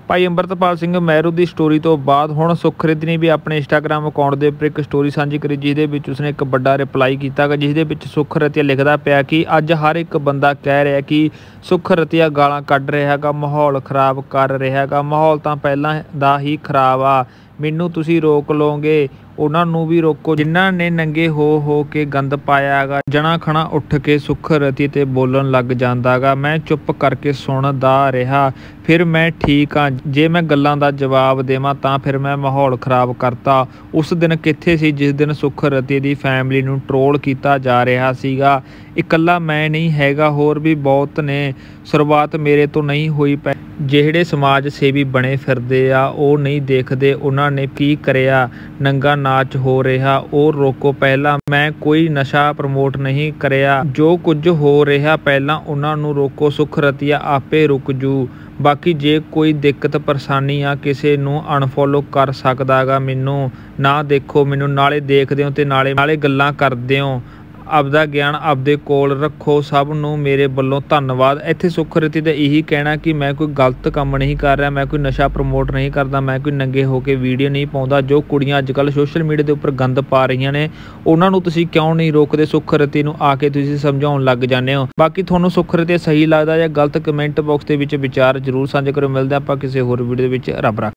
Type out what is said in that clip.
ਭਾਈ ਅੰਮ੍ਰਿਤਪਾਲ ਸਿੰਘ ਮਹਿਰੂ ਦੀ ਸਟੋਰੀ ਤੋਂ ਬਾਅਦ ਹੁਣ ਸੁਖਰਿਤ ਨੇ ਵੀ ਆਪਣੇ ਇੰਸਟਾਗ੍ਰਾਮ ਅਕਾਊਂਟ ਦੇ ਉੱਪਰ ਇੱਕ ਸਟੋਰੀ ਸਾਂਝੀ ਕਰੀ, ਜਿਸ ਦੇ ਵਿੱਚ ਉਸਨੇ ਇੱਕ ਵੱਡਾ ਰਿਪਲਾਈ ਕੀਤਾ ਗਾ, ਜਿਸ ਦੇ ਵਿੱਚ ਸੁਖਰਿਤ ਲਿਖਦਾ ਪਿਆ ਕਿ ਅੱਜ ਹਰ ਇੱਕ ਬੰਦਾ ਕਹਿ ਰਿਹਾ ਕਿ ਸੁਖਰਿਤ ਗਾਲਾਂ ਕੱਢ ਰਿਹਾ ਗਾ, ਮਾਹੌਲ ਖ਼ਰਾਬ ਕਰ ਰਿਹਾ ਗਾ। ਮਾਹੌਲ ਤਾਂ ਪਹਿਲਾਂ ਦਾ ਹੀ ਖ਼ਰਾਬ ਆ, ਮੈਨੂੰ ਤੁਸੀਂ ਰੋਕ ਲਓਗੇ, ਉਹਨਾਂ ਨੂੰ ਵੀ ਰੋਕੋ ਜਿਨ੍ਹਾਂ ਨੇ ਨੰਗੇ ਹੋ ਕੇ ਗੰਦ ਪਾਇਆ ਗਾ। ਜਣਾ ਖਣਾ ਉੱਠ ਕੇ ਸੁਖਰਿਤ ਤੇ ਬੋਲਣ ਲੱਗ ਜਾਂਦਾ ਗਾ। ਮੈਂ ਚੁੱਪ ਕਰਕੇ ਸੁਣਦਾ ਰਿਹਾ, ਫਿਰ ਮੈਂ ਠੀਕ ਹਾਂ, ਜੇ ਮੈਂ ਗੱਲਾਂ ਦਾ ਜਵਾਬ ਦੇਵਾਂ ਤਾਂ ਫਿਰ ਮੈਂ ਮਾਹੌਲ ਖ਼ਰਾਬ ਕਰਤਾ। ਉਸ ਦਿਨ ਕਿੱਥੇ ਸੀ ਜਿਸ ਦਿਨ ਸੁਖਰਿਤ ਦੀ ਫੈਮਿਲੀ ਨੂੰ ਟਰੋਲ ਕੀਤਾ ਜਾ ਰਿਹਾ ਸੀਗਾ। ਇਕੱਲਾ ਮੈਂ ਨਹੀਂ ਹੈਗਾ, ਹੋਰ ਵੀ ਬਹੁਤ ਨੇ। ਸ਼ੁਰੂਆਤ ਮੇਰੇ ਤੋਂ ਨਹੀਂ ਹੋਈ। ਜਿਹੜੇ ਸਮਾਜ ਸੇਵੀ ਬਣੇ ਫਿਰਦੇ ਆ ਉਹ ਨਹੀਂ ਦੇਖਦੇ ਉਹਨਾਂ ਨੇ ਕੀ ਕਰਿਆ। ਨੰਗਾ ਨਾਚ ਹੋ ਰਿਹਾ, ਉਹ ਰੋਕੋ ਪਹਿਲਾਂ। ਮੈਂ ਕੋਈ ਨਸ਼ਾ ਪ੍ਰਮੋਟ ਨਹੀਂ ਕਰਿਆ, ਜੋ ਕੁਝ ਹੋ ਰਿਹਾ ਪਹਿਲਾਂ ਉਹਨਾਂ ਨੂੰ ਰੋਕੋ। ਸੁਖਰਿਤ ਆਪੇ ਰੁਕ ਜੂ। ਬਾਕੀ ਜੇ ਕੋਈ ਦਿੱਕਤ ਪਰੇਸ਼ਾਨੀ ਆ ਕਿਸੇ ਨੂੰ ਅਨਫੋਲੋ ਕਰ ਸਕਦਾ ਗਾ। ਮੈਨੂੰ ਨਾ ਦੇਖੋ, ਮੈਨੂੰ ਨਾਲੇ ਦੇਖਦੇ ਹੋ ਤੇ ਨਾਲੇ ਗੱਲਾਂ ਕਰਦੇ ਹੋ। ਆਪਦਾ ਗਿਆਨ ਆਪਦੇ ਕੋਲ ਰੱਖੋ। ਸਭ ਨੂੰ ਮੇਰੇ ਵੱਲੋਂ ਧੰਨਵਾਦ। ਇੱਥੇ ਸੁਖਰਿਤ ਦਾ ਇਹੀ ਕਹਿਣਾ ਕਿ ਮੈਂ ਕੋਈ ਗਲਤ ਕੰਮ ਨਹੀਂ ਕਰ ਰਿਹਾ, ਮੈਂ ਕੋਈ ਨਸ਼ਾ ਪ੍ਰਮੋਟ ਨਹੀਂ ਕਰਦਾ, ਮੈਂ ਕੋਈ ਨੰਗੇ ਹੋ ਕੇ ਵੀਡੀਓ ਨਹੀਂ ਪਾਉਂਦਾ। ਜੋ ਕੁੜੀਆਂ ਅੱਜ ਕੱਲ੍ਹ ਸੋਸ਼ਲ ਮੀਡੀਆ ਦੇ ਉੱਪਰ ਗੰਦ ਪਾ ਰਹੀਆਂ ਨੇ ਉਹਨਾਂ ਨੂੰ ਤੁਸੀਂ ਕਿਉਂ ਨਹੀਂ ਰੋਕਦੇ? ਸੁਖਰਿਤ ਨੂੰ ਆ ਕੇ ਤੁਸੀਂ ਸਮਝਾਉਣ ਲੱਗ ਜਾਂਦੇ ਹੋ। ਬਾਕੀ ਤੁਹਾਨੂੰ ਸੁਖਰਿਤ ਸਹੀ ਲੱਗਦਾ ਜਾਂ ਗਲਤ, ਕਮੈਂਟ ਬਾਕਸ ਦੇ ਵਿੱਚ ਵਿਚਾਰ ਜ਼ਰੂਰ ਸਾਂਝੇ ਕਰੋ। ਮਿਲਦੇ ਆਪਾਂ ਕਿਸੇ ਹੋਰ ਵੀਡੀਓ ਦੇ ਵਿੱਚ। ਰੱਬ ਰੱਖਾ।